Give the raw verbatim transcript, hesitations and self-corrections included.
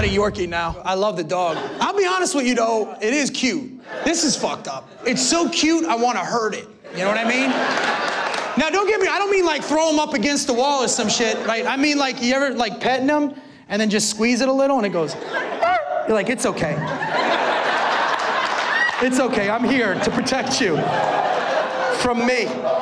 got a Yorkie now. I love the dog. I'll be honest with you though, it is cute. This is fucked up. It's so cute, I want to hurt it. You know what I mean? Now don't get me, I don't mean like throw him up against the wall or some shit, right? I mean like, you ever like petting him and then just squeeze it a little and it goes, you're like, it's okay. It's okay, I'm here to protect you from me.